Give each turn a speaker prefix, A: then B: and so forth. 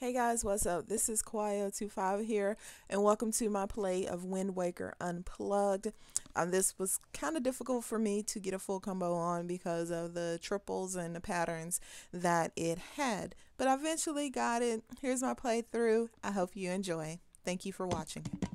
A: Hey guys, what's up? This is Kwaio25 here, and welcome to my play of Wind Waker Unplugged. This was kind of difficult for me to get a full combo on because of the triples and the patterns that it had, but I eventually got it. Here's my playthrough. I hope you enjoy. Thank you for watching.